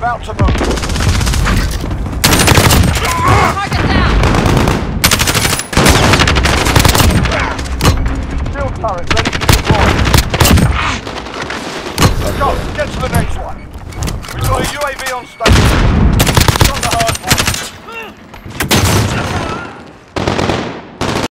about to move. Target down! Shield turret ready